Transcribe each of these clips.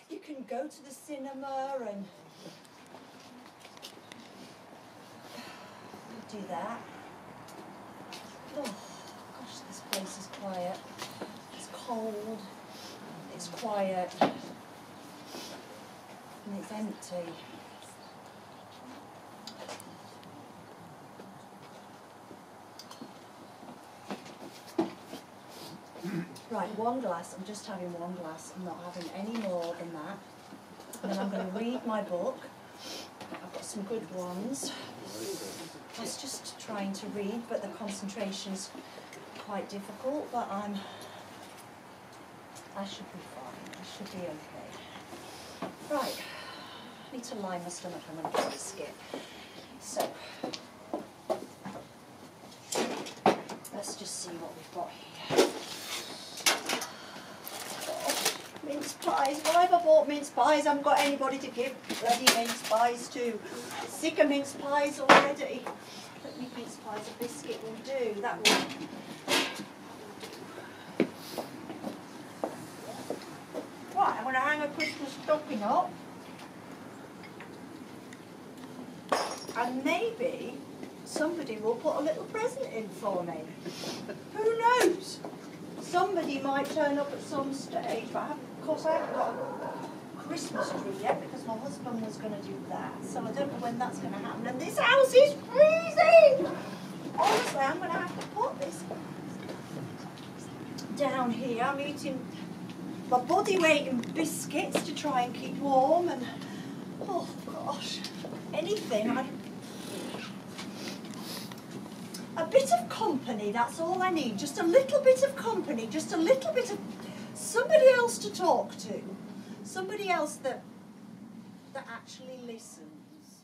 You can go to the cinema and do that. Oh gosh, this place is quiet. It's cold, it's quiet, and it's empty. Right, one glass. I'm just having one glass. I'm not having any more than that. And then I'm going to read my book. I've got some good ones. I was just trying to read, but the concentration's quite difficult, but I should be fine. I should be okay. Right, I need to line my stomach. I'm going to get a biscuit. So, let's just see what we've got here. Mince pies. Why have I bought mince pies? I haven't got anybody to give bloody mince pies to. Sick of mince pies already. Let me mince pies. A biscuit will do. That will. Right, I'm going to hang a Christmas stocking up. And maybe somebody will put a little present in for me. Who knows? Somebody might turn up at some stage, but of course I haven't got a Christmas tree yet because my husband was going to do that, so I don't know when that's going to happen. And this house is freezing! Honestly, I'm going to have to put this down here. I'm eating my body weight in biscuits to try and keep warm, and oh gosh, anything. A bit of company, that's all I need. Just a little bit of company, just a little bit of somebody else to talk to. Somebody else that actually listens.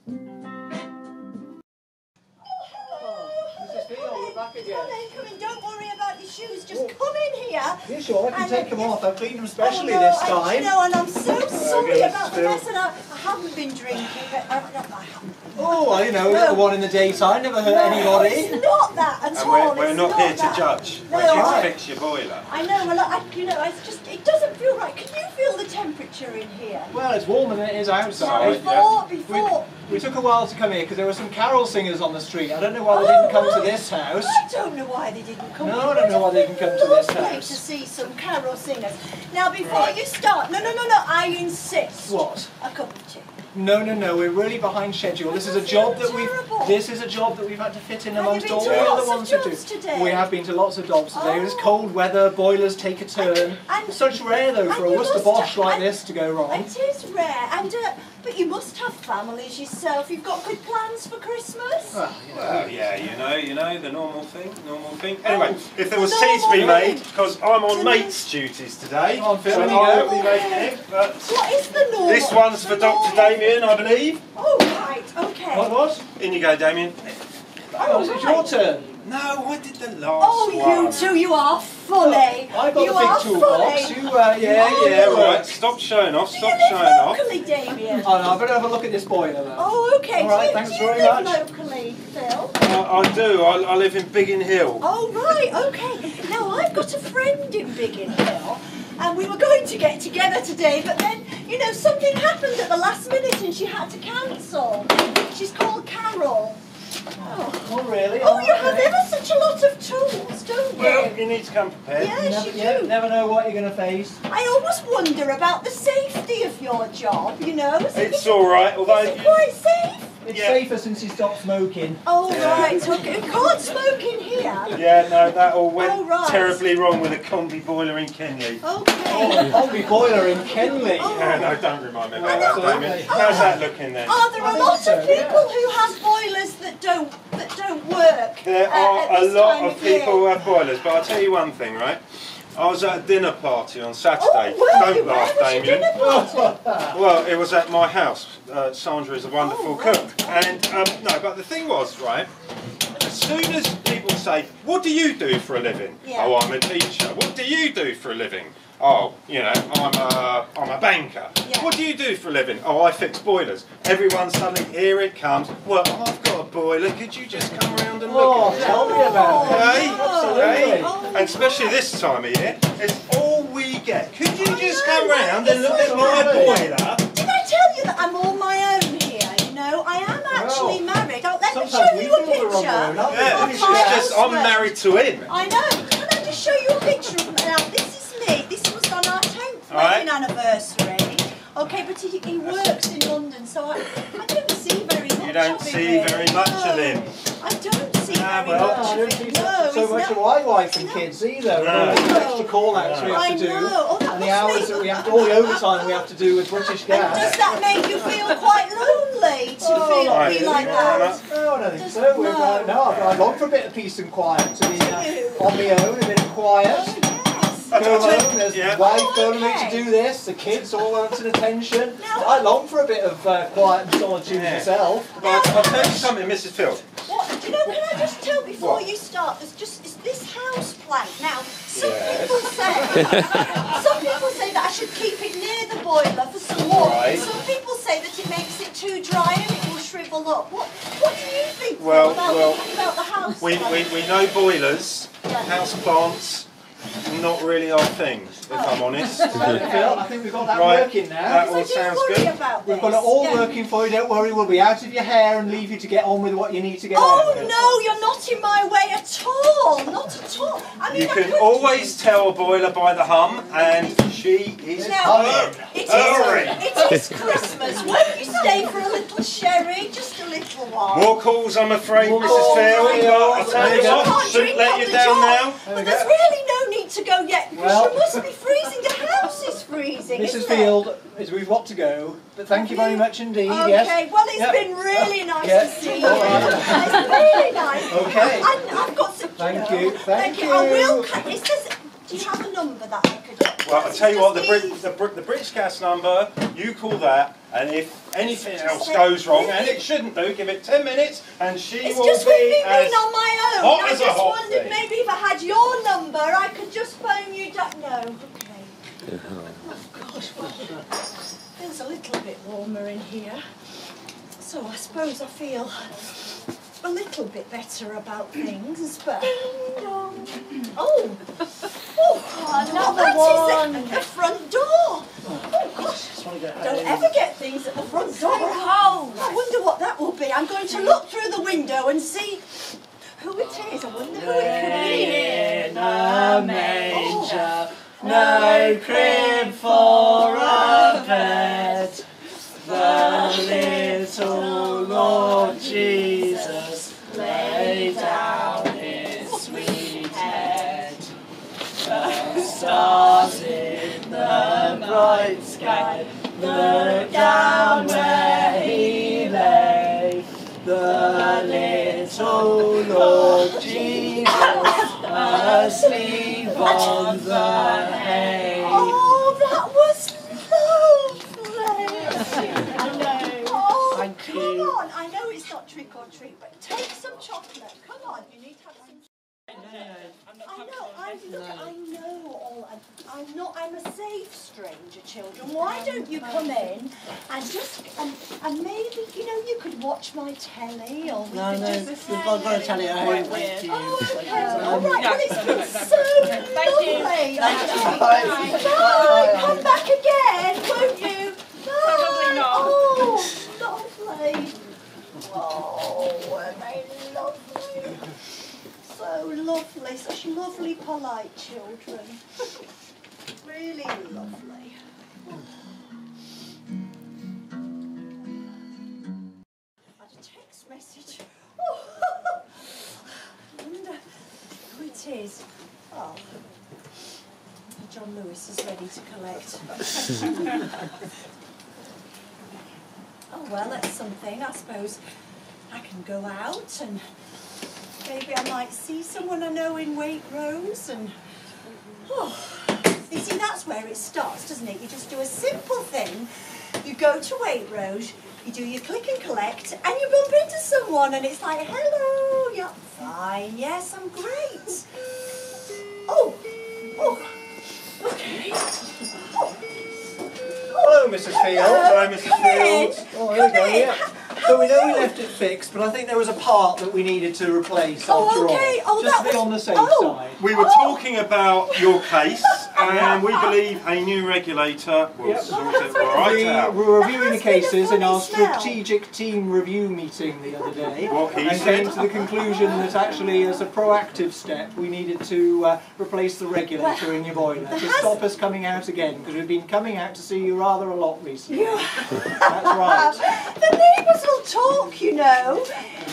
Back again. Come in, don't worry about your shoes, just come in here. You sure? I can take them off. I've cleaned them specially no, this time. You know, and I'm so sorry about the mess, and I haven't been drinking, but I haven't. Oh, well, you know, little one in the daytime, never hurt anybody. It's not that at all. And we're not here to judge. We're here to fix your boiler. I know, well, you know, it's just, it doesn't feel right. Can you feel the temperature in here? Well, it's warmer than it is outside. Before. We took a while to come here because there were some carol singers on the street. I don't know why they didn't come to this house. I don't know why they didn't come. No, I don't know why they didn't come to this house. To see some carol singers. Now, before you start, no, I insist. What? A cup of tea. No, we're really behind schedule. This is a job that we've had to fit in amongst all the other ones to do. Today? We have been to lots of jobs today. It's cold weather, boilers take a turn. It's such rare though for a Worcester Bosch like this to go wrong. It is rare, but you must have families yourself. You've got good plans for Christmas? Well, yeah, you know, the normal thing. Anyway, if there was tea to be made, because I'm on mate's duties today, I'm filming so I'll be making it. But what is the normal? This one's for Dr. Damien, I believe. Oh, right, okay. What was? In you go, Damien. Oh, is it your turn? No, I did the last one. You two, you are funny. I got the big toolbox. Yeah, right. Stop showing off. Stop showing off. Locally, Damien. Oh no, I better have a look at this boiler now. Oh, okay. All right, thanks very much. Locally, Phil? I do. I live in Biggin Hill. Oh, right. Okay. Now I've got a friend in Biggin Hill, and we were going to get together today, but then, you know, something happened at the last minute, and she had to cancel. She's called Carol. Oh really? Oh, you have ever such a lot of tools, don't you? Well, you need to come prepared. Yes, you do. Never know what you're going to face. I always wonder about the safety of your job, you know. It's all right, although... Is it quite safe? It's safer since you stopped smoking. Oh, right, okay. You can't smoke in here. Yeah, no, that all went terribly wrong with a combi boiler in Kenley. Okay. Oh, combi boiler in Kenley. Yeah, no, don't remind me about that, Damien. How's that looking then? Are there a lot of people who have boilers that don't work? There are a lot of people who have boilers, but I'll tell you one thing, right? I was at a dinner party on Saturday. Don't laugh, Damien. Well, it was at my house. Sandra is a wonderful cook. And, no, but the thing was, right, as soon as people say, what do you do for a living? Yeah. Oh, I'm a teacher. What do you do for a living? Oh, you know, I'm a banker. Yeah. What do you do for a living? Oh, I fix boilers. Everyone suddenly, here it comes. Well, I've got a boiler. Could you just come around and look at it? Tell me about it. Okay? And especially this time of year, it's all we get. Could Could you just come round and look at my boiler? Did I tell you that I'm on my own here? You know, I am actually married. Let me show you a picture. Yeah, it's just I'm married to him. I know. Can I just show you a picture of now? This is me. This was on our 10th wedding anniversary. Okay, but he works in London, so I don't see very much. You don't see very much of him. I don't see very much. I don't see so much of my wife and kids either. All the extra call-outs we have to do, and the hours that we have to, all the overtime we have to do with British Gas. Does that make you feel quite lonely to be like that? No, I don't think so. No, I long for a bit of peace and quiet, to be on my own, a bit of quiet. Go home, there's the wife going to do this, the kids all want an attention. I long for a bit of quiet and solitude myself. But I'll tell you something, Mrs. Field. What? Do you know, can I just tell before you start, it's this house plant. Now, some people say that I should keep it near the boiler for some warmth. Some people say that it makes it too dry and it will shrivel up. What do you think about the house plant? We know boilers, house plants, not really our thing, if I'm honest. I think we've got that working now. That all sounds good. We've got it all working for you, don't worry, we'll be out of your hair and leave you to get on with what you need to get on. Oh no, you're not in my way at all, not at all. I mean, you can always tell a boiler by the hum, and she is humming. It is Christmas, won't you stay for a little sherry, just a little while? More calls, I'm afraid, Mrs. Field, I'll tell you what, shouldn't let you down now. But there's really no need to go yet, because you must be freezing, the house is freezing, Mrs. Field, we've got to go, but thank you very much indeed, Okay, well it's been really nice to see you. It's really nice. Okay. I've got some... Thank you. I will... It says... Do you have a number that I could... Well, I'll tell you what, the British Gas number, you call that, and if anything else goes wrong, and it shouldn't do, give it 10 minutes, and she will just be as on my own. hot as a hot I just wondered maybe if I had your number, I could just phone you. No, okay. Oh gosh, well, feels a little bit warmer in here, so I suppose I feel a little bit better about things, but... another one! The front door! Oh gosh, don't ever get things at the front door. I wonder what that will be. I'm going to look through the window and see who it is. I wonder who it could be. In a manger, no crib for a bed, the little Lord Jesus laid down his sweet head. The stars in the bright sky look down where he lay. The little Lord Jesus asleep on the hay. Oh, that was lovely! I know. Oh, Thank come you. on! I know it's not trick or treat, but take some chocolate. Come on, you need to have some. I'm a safe stranger, children. Why don't you come in and just, and maybe, you know, you could watch my telly or we could just... we've got a telly at home, thank you. Oh, okay. All right, well, it's been so lovely. Bye, come back again, won't you? Bye. Probably not. Oh, lovely. Oh, weren't they lovely? So lovely, such lovely, polite children. Really lovely. Had a text message. Oh, I wonder who it is. Oh, John Lewis is ready to collect. Oh well, that's something. I suppose I can go out and maybe I might see someone I know in Waitrose and... Oh, you see, that's where it starts, doesn't it? You just do a simple thing. You go to Waitrose, you do your click and collect, and you bump into someone and it's like, hello, you're fine, yes, I'm great. Oh, okay. Oh. Hello, Mrs. Field. Hello, Mrs. Field. Oh, there we go, yeah. So we know we left it fixed, but I think there was a part that we needed to replace after all. Oh, Just that to be was, on the safe side. We were talking about your case, and we believe a new regulator will sort it right out. We were reviewing the cases in our funny smell. strategic team review meeting the other day, What he and said? came to the conclusion that actually, as a proactive step, we needed to replace the regulator in your boiler to stop us coming out again, because we've been coming out to see you rather a lot recently. That's right. The neighbours will talk, you know.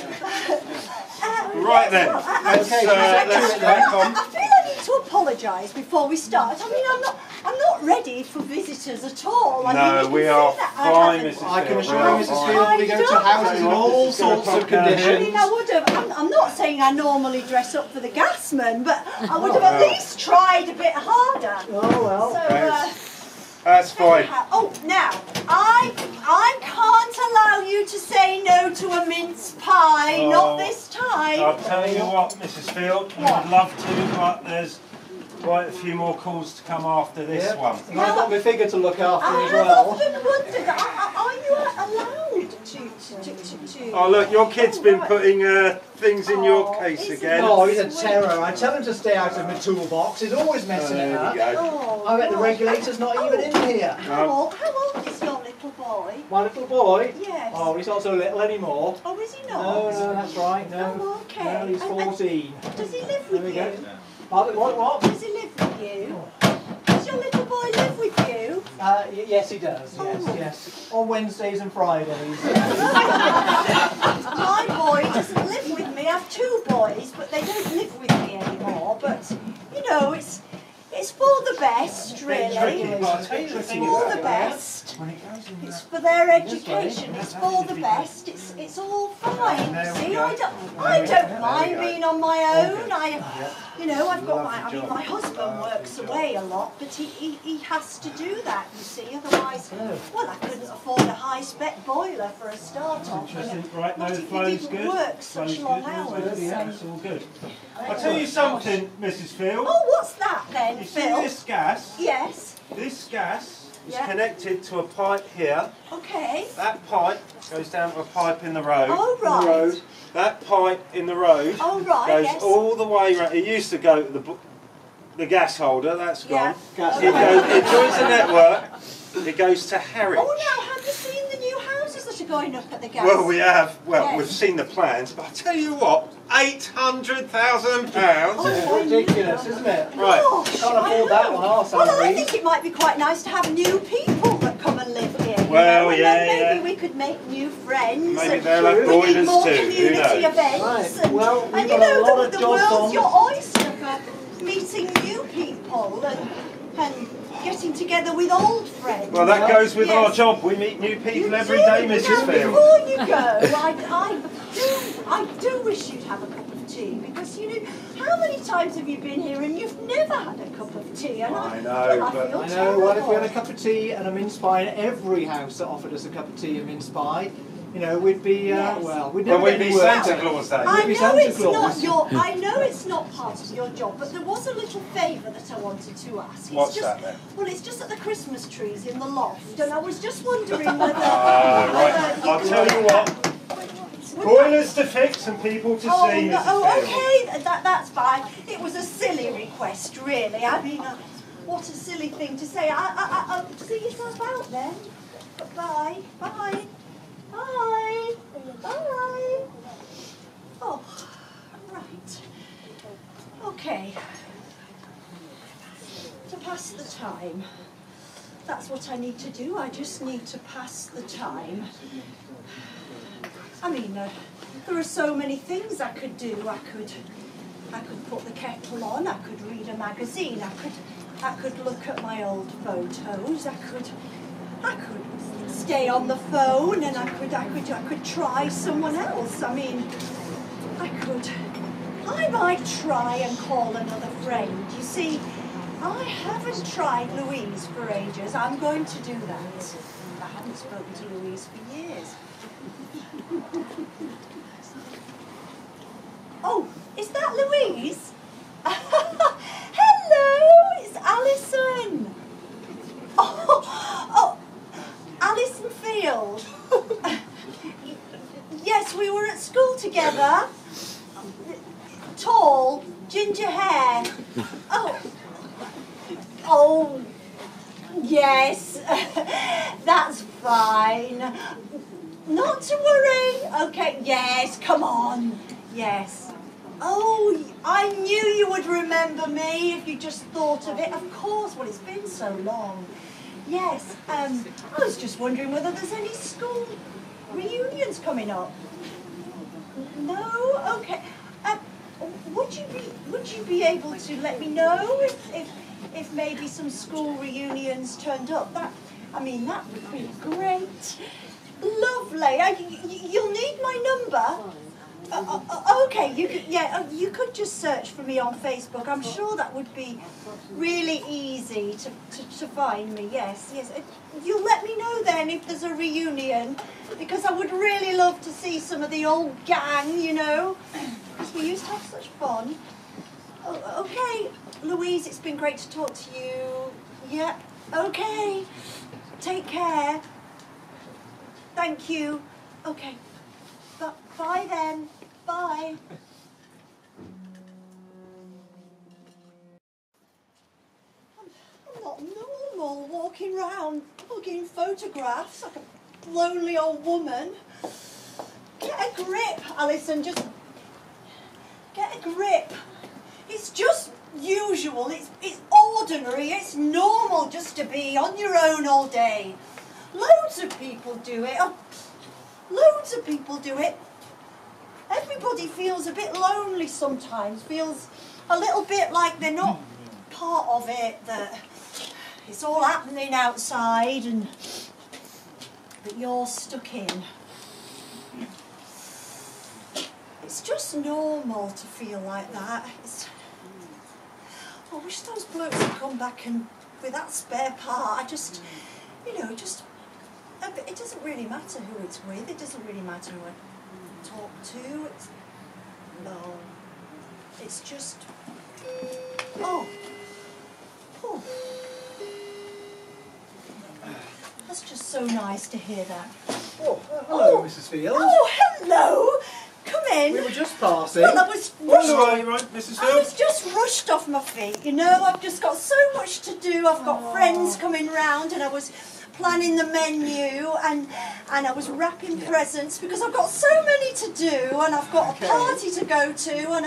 Right then, let's crack on. I feel I need to apologise before we start. I mean, I'm not ready for visitors at all. I mean, No, you we can are see that fine, haven't- Mrs. I can assure Field. you, Mrs. Field, we go to houses in all sorts of I conditions. mean, I would have. I'm not saying I normally dress up for the gasman, but I would have at least tried a bit harder. Oh well. So. That's fine. Oh, now I can't allow you to say no to a mince pie. Not this time. I'll tell you what, Mrs. Field, I would love to, but there's quite a few more calls to come after this one. And I've got my figure to look after I as have well. often wondered, are you allowed to? Oh look, your kid's been putting things in your case isn't again. Oh, he's a terror. I tell him to stay out of my toolbox. He's always messing it There up. we go. Oh, I bet the gosh. regulator's not even in here. How old is your little boy? My little boy? Yes. Oh, he's not so little anymore. Oh, is he not? No, that's right. No. Oh, okay. No, he's And- 14. Does he live There with we go. you? What? Does he live with you? Does your little boy live with you? Yes, he does. Yes. On Wednesdays and Fridays. My boy doesn't live with me. I have two boys, but they don't live with me anymore. But you know, it's for the best, really. It's for the best. It's for their education. It's for the best. It's all fine. See, I don't mind being on my own. You know, I've got my husband works away a lot, but he has to do that. You see, otherwise, well, I couldn't afford a high-spec boiler for a start off. Right, no, Not the if you flow's didn't good. work such long hours. Yeah, it's all good. I'll tell you something, Mrs. Field. Oh, what's that then, You see Phil? this gas? Yes. This gas is Yeah. connected to a pipe here. Okay. That pipe goes down to a pipe in the road. Oh, right. That pipe in the road Oh, right, goes yes. all the way round. It used to go to the gas holder, that's gone. Yeah. It joins the network, it goes to Harwich. Oh, now, have you seen the new houses that are going up at the gas? Well, we have. Well, Yes. we've seen the plans, but I tell you what, £800,000. Oh, It's ridiculous, isn't it? Right. Gosh, Can't afford that on our Well, I salaries. think it might be quite nice to have new people that come and live here. you Well, know, and yeah, then maybe yeah. we could make new friends. Maybe and they'll have we need boilers more too, who community knows? events. Right, And, well, we've and you got a know, lot of the jobs world's on. your oyster for meeting new people and getting together with old friends. Well, that goes with our Yes. job. We meet new people You every do. day, Now, Mrs. Field. before you go, I do wish you'd have a cup of tea, because you know, how many times have you been here and you've never had a cup of tea? And I know, well, I but- feel I know, what if we had a terrible. cup of tea and a mince pie in every house that offered us a cup of tea and mince pie? You know, we'd be, Yes. well, we'd Well, never we'd get be any work Santa done. Claus Day. I Maybe know Santa it's Claus. I know it's not part of your job, but there was a little favour that I wanted to ask. It's What's just, that then? Well, it's just that the Christmas trees in the loft, and I was just wondering whether. Right, whether I'll tell you what. Boilers to fix and people to see, Mrs. Field. Okay, that's fine. It was a silly request, really. I mean, what a silly thing to say. I'll see yourself out then. Bye. Bye. Bye. Bye. Oh, right. Okay. To pass the time. That's what I need to do. I just need to pass the time. I mean, there are so many things I could do. I could put the kettle on. I could read a magazine. I could look at my old photos. I could stay on the phone, and I could try someone else. I mean, I might try and call another friend. You see, I haven't tried Louise for ages. I'm going to do that. I haven't spoken to Louise for years. Oh, is that Louise? Hello, it's Alison. Oh, Alison Field. Yes, we were at school together. Tall, ginger hair. Oh, Oh, yes, that's fine. Not to worry. Okay, yes, come on. Yes. Oh, I knew you would remember me if you just thought of it. Of course, well, it's been so long. Yes, I was just wondering whether there's any school reunions coming up. No? Okay. Would you be able to let me know if maybe some school reunions turned up? That would be great. Lovely. You'll need my number. Okay, you could just search for me on Facebook. I'm sure that would be really easy to find me. Yes. You'll let me know then if there's a reunion, because I would really love to see some of the old gang, you know, because we used to have such fun. Okay, Louise, it's been great to talk to you. Yeah, okay. Take care. Thank you. Okay. Bye then. Bye. I'm not normal walking around looking photographs like a lonely old woman. Get a grip, Alison, just get a grip. It's just usual, it's ordinary, it's normal just to be on your own all day. Loads of people do it. Loads of people do it. Everybody feels a bit lonely sometimes, feels a little bit like they're not part of it, that it's all happening outside and that you're stuck in. It's just normal to feel like that. I wish those blokes had come back and with that spare part, it doesn't really matter who it's with, it doesn't really matter who I talk to, it's just, oh, that's just so nice to hear that. Oh, hello, Mrs. Field. Oh, hello. Come in. We were just passing. Well, I was rushed. Right, Mrs. I was just rushed off my feet, you know. I've just got so much to do. I've got friends coming round, and I was planning the menu, and I was wrapping presents because I've got so many to do, and I've got a party to go to, and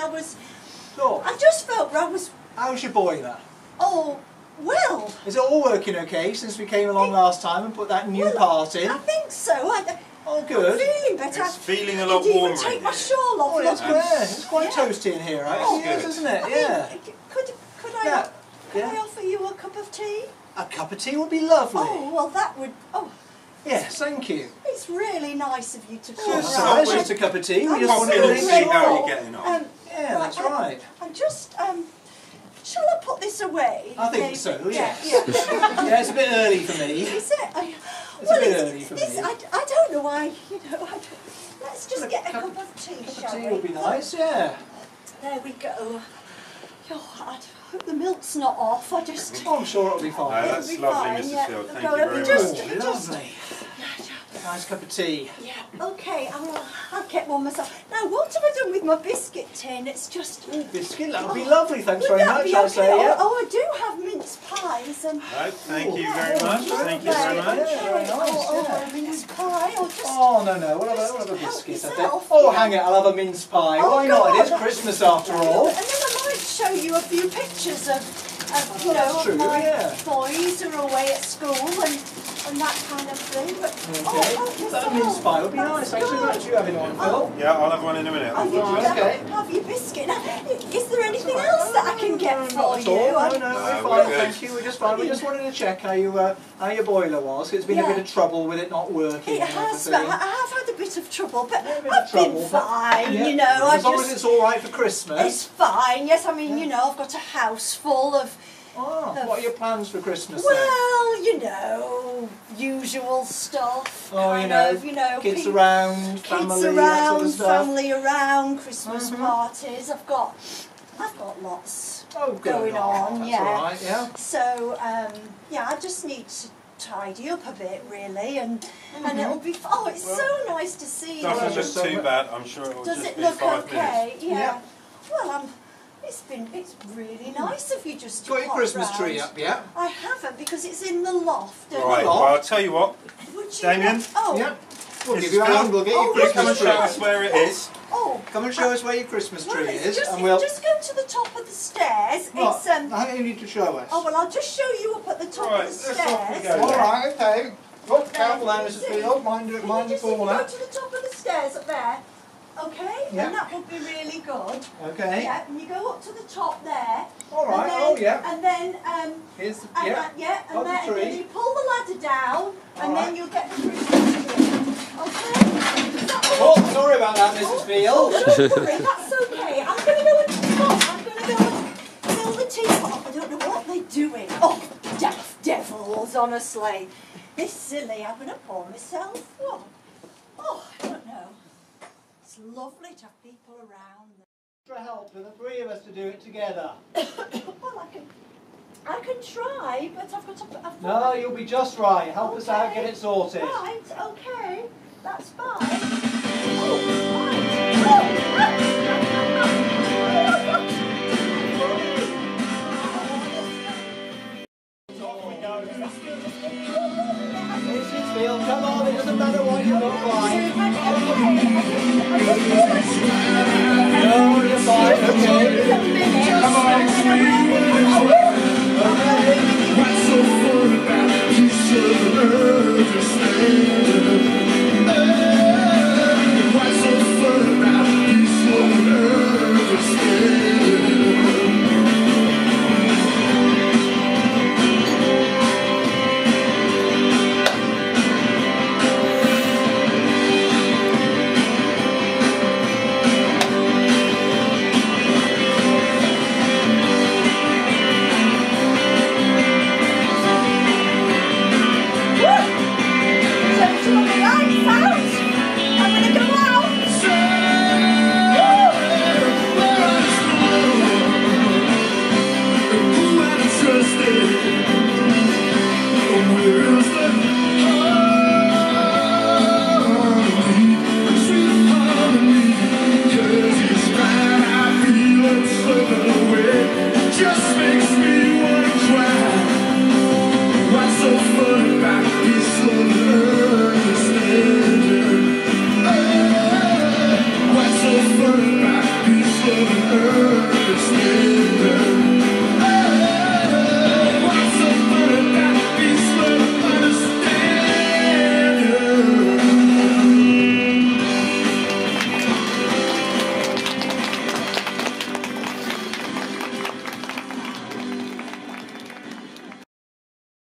I just felt How's your boiler? Oh, well. Is it all working okay since we came along last time and put that new part in? I think so. Oh, good. I'm feeling better. It's feeling a lot I warmer. even take my shawl off. Oh, it's good. It's quite toasty in here, actually, isn't it? Yeah. Could I offer you a cup of tea? A cup of tea would be lovely. Oh, well, that would. Oh. Yes, thank you. It's really nice of you to come It's round. just a cup of tea. We I'm just wanted so to see make how sure. you're getting on. Yeah, that's right. I'm just. Shall I put this away? I think maybe? so, yes. Yeah. Yeah, it's a bit early for me. Is it? It's a bit early for me. I don't know why. Let's just get a cup of tea, A cup shall of tea we? would be nice, yeah. There we go. Oh, I hope the milk's not off. Oh, I'm sure it'll be fine. No, that's It'll be lovely, fine, Mrs. yeah. Field. Thank No, you very just- much. Lovely. Nice cup of tea. Yeah, okay, I'll get one myself. Now, what have I done with my biscuit tin? It's just... Biscuit, that would be lovely. Thanks Would very that much, be I'll okay? say, yeah. Oh, I do have mince pies and... No, thank you very much. Thank you very much. Yeah, very nice, a mince pie. I'll just... Oh, no, we'll have a biscuit, I think. yourself. Oh, hang it, I'll have a mince pie. Oh, Why go not? It on. is Christmas after all. And then I might show you a few pictures of That's true, my yeah. boys who are away at school and that kind of thing. But, Okay, that mince pie would be nice. Thanks very much. You having one, Phil? Yeah, I'll have one in a minute. Oh, you Right, can okay. have your biscuit. Now, is there anything else that I can get for Not at you? all. No, we're we're fine, good. thank you. We're just fine. We just wanted to check how your boiler was. It's been a bit of trouble with it not working. It and has, but I everything. have had a bit of trouble, but Yeah, a bit of I've been trouble, but- fine, Yeah. you know. As long as it's all right for It's Christmas. fine, yes, I mean, you know, I've got a house full of... Oh, what are your plans for Christmas then? Well, you know, usual stuff. Oh, kind you of, kids people- around, family, that sort of stuff. family around, Christmas Mhm. parties. I've got lots Oh, good. going on. That's Yeah. all right, yeah. So yeah, I just need to tidy up a bit, really, and it'll be. Oh, it's so nice to see you. Doesn't Well, look too bad. I'm sure it will Does just it be look 5 okay? minutes. Yeah. Well, It's really nice of you just to Got your pop Christmas round. tree up yet? I haven't because it's in the loft. Right, well, I'll tell you what, Would you Damien? want- Oh. Yeah. We'll Mrs. give you a Phil, hand, we'll get your oh, you come Christmas and tree. show us where it is. Oh. Come and show us where your Christmas Well, tree it's is, just, and if we'll... you just go to the top of the stairs. What? It's I think you need to show us. Oh well, I'll just show you up at the top Right, of the let's off we stairs. go. Alright, okay. Look, careful there, Can Mrs. you Field. Mind Can the you just corner. go to the top of the stairs up there? Okay, Yeah. and that would be really good. Okay. Yeah, and you go up to the top there. Alright, and then, oh yeah. And then Here's the, and yeah. yeah, Got and the then tree. you pull the ladder down, and Alright. then you'll get the Christmas tree. Okay? Is that all? Oh, sorry about that, Mrs. Oh, Field. don't worry, that's okay. I'm going to go and I'm going to go and fill the teapot. I don't know what they're doing. Oh, daft devils, honestly. This silly, I'm going to pour myself one. Oh, I don't know. It's lovely to have people around. For help for the three of us to do it together. Well, I can try, but I've got to... No, you'll be just right. Help us out, get it sorted. Right, okay. That's fine. Oh, Mrs. Field, come on, it doesn't matter what you look like. No, you're fine, okay. Come on.